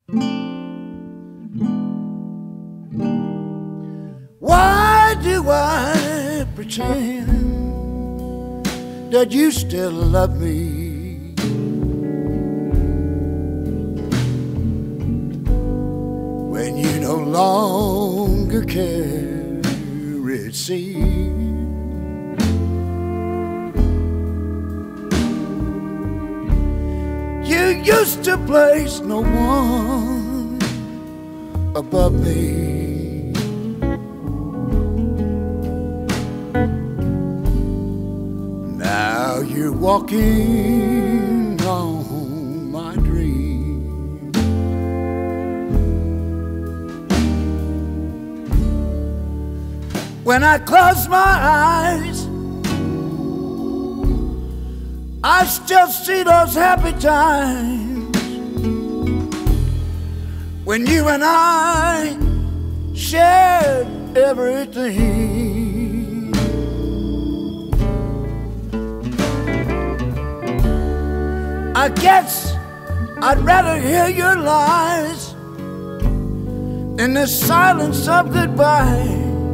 Why do I pretend that you still love me when you no longer carry seed? You used to place no one above me. Now you're walking on my dream. When I close my eyes, I still see those happy times when you and I shared everything. I guess I'd rather hear your lies in the silence of goodbye.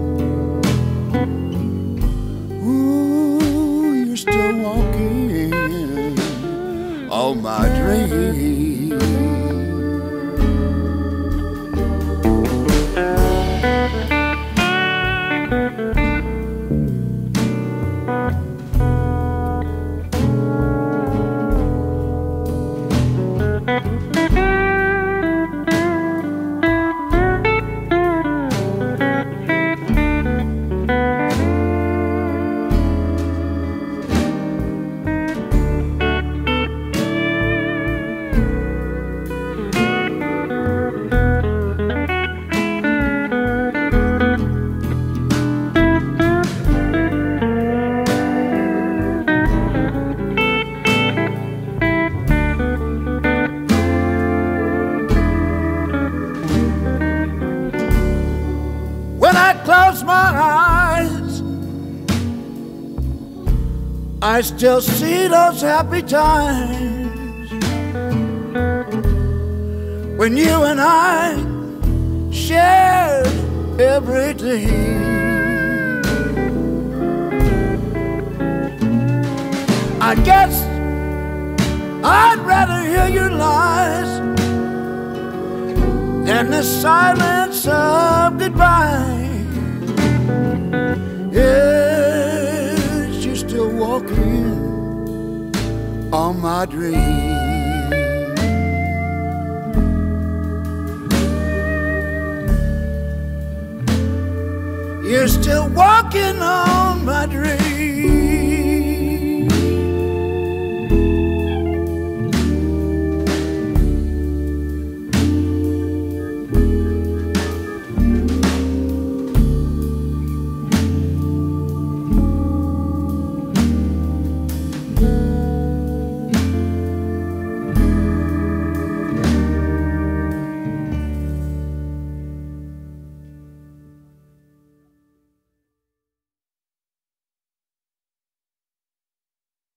Ooh, you're still walking on my dream. When I close my eyes, I still see those happy times when you and I shared everything. I guess I'd rather hear your lies than the silence of goodbye. Yes, you're still walking on my dream. You're still walking on